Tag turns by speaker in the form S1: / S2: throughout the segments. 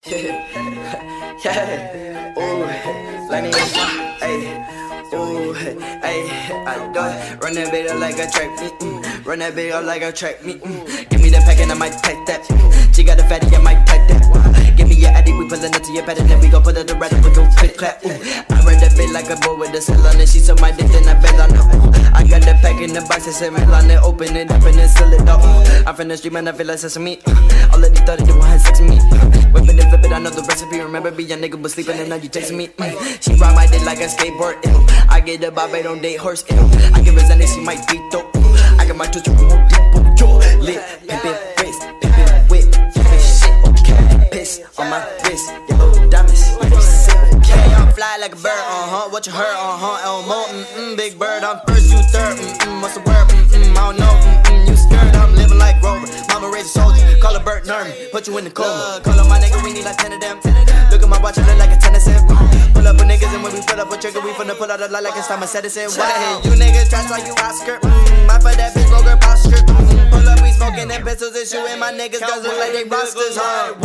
S1: Yeah, ooh, Lenny, ayy, ooh, ayy, I do it. Run that bitch up like a track meet, run that bitch up like a track meet. Give me the pack and I might pack that. She got a fatty, I might pack that. Give me your addy, we pullin' up to your pattern, then we gon' put her the rat with no click clap. I run that bitch like a boy with a cell on it. She so my dick, then I bet on her. I got the pack in the box, I said, man, on it, open it up and then seal it up. I'm from the street, man, I feel like sesame. All of these 30 they want have sex with me. Whippin' and flip it, I know the recipe. Remember be a nigga was sleeping and now you chasing me. She ride my dick like a skateboard. I get the bob, I don't date horse. I give her Zen she might beat though. I got my twitch with more deep on your lip. Pimpin' face, pimpin' whip, pimpin' shit, okay. Piss on my wrist, yellow diamonds, okay. I'm fly like a bird, what you heard, Elmo, big bird, I'm first, you third, what's the word, I don't know, you scared, I'm living like Rover. Mama raised a soldier, call her Bert Nerman, put you in the coma. Call up my nigga, we need like 10 of them. Look at my watch, I look like a tennis set. Pull up with niggas and when we pull up a trigger, we finna pull out a lot like it's time I said it. Wow, you niggas trash like you Oscar. I for that bitch broke her posture. Pull up, we smoking them pistols and shooting my niggas, guns look like they rosters. 1,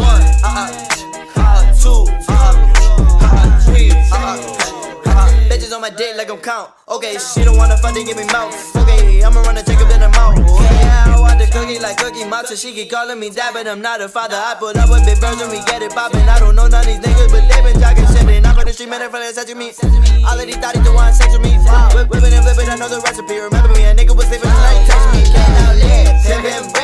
S1: 2, 3, bitches on my dick like I'm count. Okay, she don't wanna fuck, they give me mouth. Okay, I'ma run a Jacob in the mouth. Yeah, I want the cookie like Cookie Monster. She keep calling me dad, but I'm not a father. I put up with big birds and we get it poppin'. I don't know none of these niggas, but they been talking shit. And I'm on the street, man, they finna touch me. All of these thought they want sex with me. Whippin' and flippin', I know the recipe. Remember me, a nigga was living like text me. Can't outlive, pimpin'.